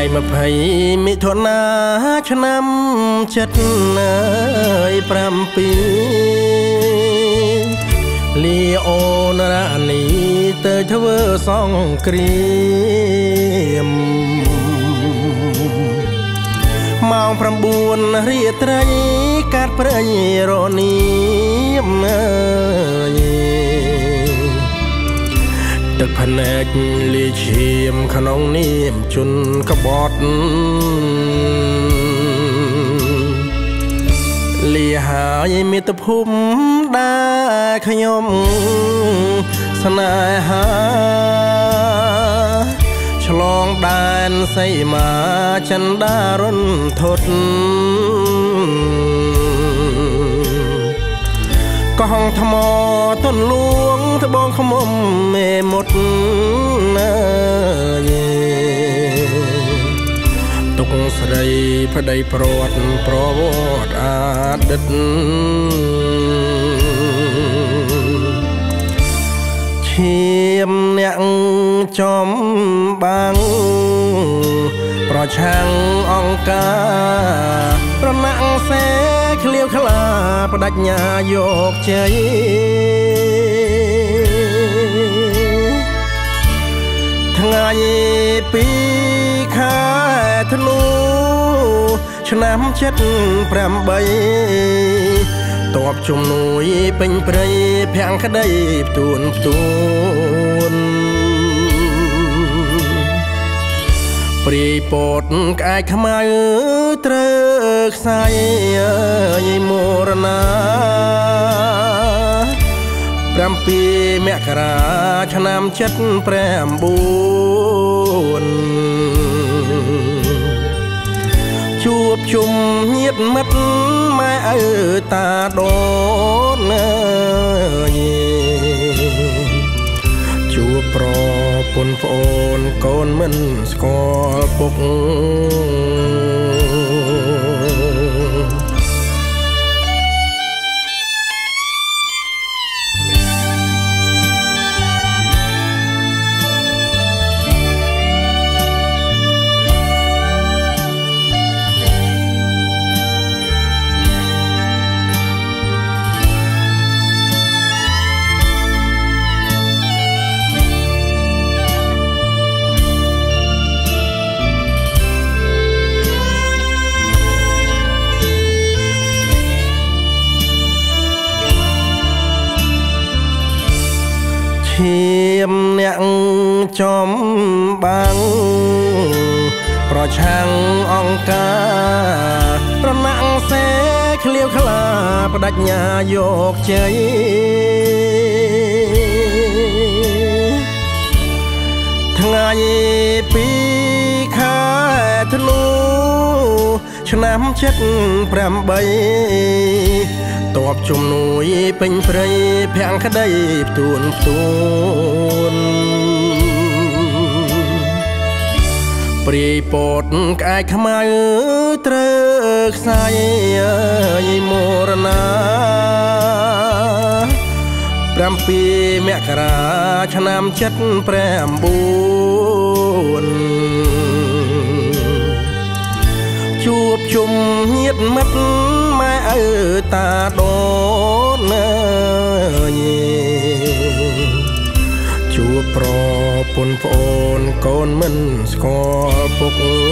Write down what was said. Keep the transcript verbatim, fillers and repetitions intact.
มาไพ่มิถุนาឆ្នាំចិត្តអើយប្រាំពីលីអូនរ៉ានីទៅធ្វើសង្គ្រាមម៉ោងប្រាំបួនរាត្រីកាត់ព្រៃរនីមអើយទឹកភ្នែកលីឈាមក្នុងនាមជនក្បត់លីហើយមាតុភូមិដែលខ្ញុំស្នេហាឆ្លងដែនសីមាចិនដារុនធត់កោះថ្មទន្លួងត្បូងខ្មុំមេមុតអើយទុកស្រីប្តីព្រាត់ប្រវត្តិអតីតឈាមអ្នកចំបាំងប្រឆាំងអង្គការប្រណាក់សេឃ្លាវខ្លាបដញ្ញាយកជ័យថ្ងៃពីខែធ្នូឆ្នាំចិត្តប្រាំបីតបជំនួយពេញព្រៃភាំងក្តីផ្ទួនផ្ទួនព្រាយពតក្អែកខ្មៅត្រូវខ្សែយមរណាប្រាំពីមករាឆ្នាំចិត្តប្រាំបួនជួបជុំញាតិមិត្តម៉ែឪតាដូនអើយជួបប្រពន្ធប្អូនកូនមិនស្គាល់ពុកឈាមអ្នកចំបាំងប្រឆាំងអង្គការប្រណាក់សេឃ្លាវខ្លាបដញ្ញាយកជ័យថ្ងៃពីខែធ្នូឆ្នាំចិត្តប្រាំបីតបជំនួយពេញព្រៃភាំងក្តីផ្ទួនផ្ទួនព្រាយពតក្អែកខ្មៅត្រូវខ្សែយមរណាប្រាំពីមករាឆ្នាំចិត្តប្រាំបួនជួបជុំញាតិមិត្តម៉ែឪតាដូនអើយជួបប្រពន្ធប្អូនកូនមិនស្គាល់ពុក